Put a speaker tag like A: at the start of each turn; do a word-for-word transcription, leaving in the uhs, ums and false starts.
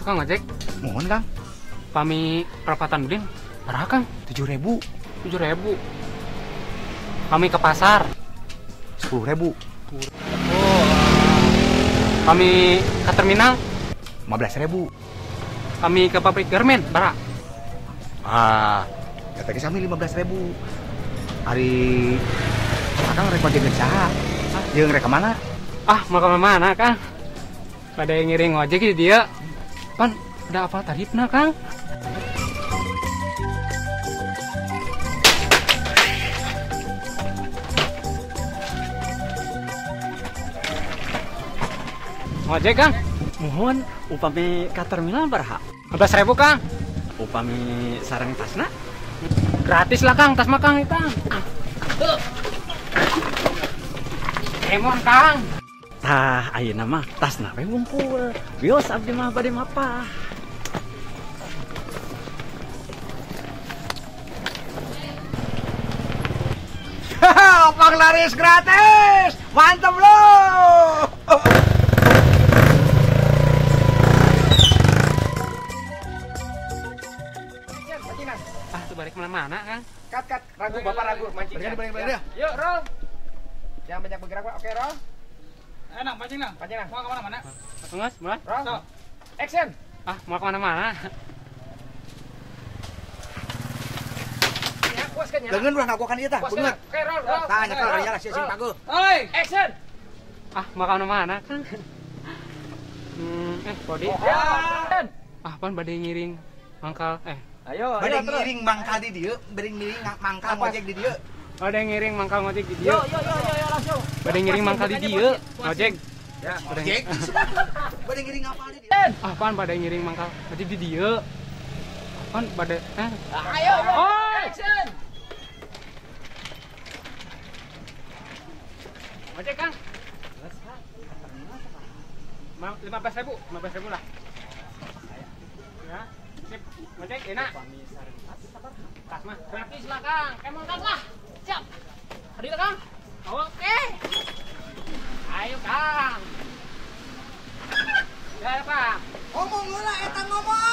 A: Kang ngojek.
B: Mohon Kang.
A: Kami perapatan Udin. Berapa Kang?
B: Tujuh ribu.
A: Tujuh ribu. Kami ke pasar.
B: Sepuluh ribu.
A: Oh. Kami ke terminal.
B: Lima belas ribu.
A: Kami ke pabrik garmen. Berapa?
B: Ah, katanya kami lima belas ribu. Hari Akang rek ngojek saha? Jeung rek mana?
A: Ah, mau ke mana Kang? Pada yang ngiring ngojek di dia. Pan, udah apa tarifna Kang? Ngojek Kang?
C: Mohon upami ka terminal berapa?
A: lima belas ribu Kang.
C: Upami sarang tasna?
A: Gratis lah Kang, tas mah Kang itu. Emon Kang.
C: Tah, ayeuna mah tasna we ngumpul. Bios abdi mah bade mapah.
B: Opang laris gratis. Mantap lo.
A: Ah, tuh balik mana-mana Kang.
B: Kat kat, ragu bapak ragu mancing. Balik balik balik.
A: Yuk, roll.
B: Jangan banyak bergerak Pak. Oke, roll.
D: Enak pancing nang.
B: Pancing nang.
D: Mau ke mana-mana?
A: Ngas, mulai.
B: Roll. Action.
A: Ah, mau kemana-mana.
B: Ya, puaskan ya. Dengan ulah ngagokan ieu tah. Beungeut.
D: Oke, roll, roll.
B: Tah nyekel kali lah sing pagu.
D: Oi,
B: Action.
A: Ah, mau kemana-mana Kang. Hmm, eh, body.
D: ya.
A: Ah, pan bade ngiring mangkal. Eh,
D: Ayo,
B: Bering ngiring mangkal di dieu, bering ngiring mangkal ngojek di dieu.
A: bade ngiring mangkal ngojek di
D: Yo,
A: dia.
D: yo, yo, yo, yo, langsung.
A: Bade ngiring mangkal di dia. Ngojek.
D: Ya.
B: Ngojek. Bering ngiring apa di dieu?
A: Ah, pan bade ngiring mangkal ngojek di dia. Pan bade eh
D: Ayo,
A: Oh.
D: action.
A: ngojek Kang. lima belas ribu, lima belas ribu lah. Ya, sip. Ngojek enak. Tas mah gratis lah Kang. Emang Kang lah. Siap. Hadir Kang. Oke. Ayo Kang. Ya Pak.
B: Ngomong heula eta ngomong.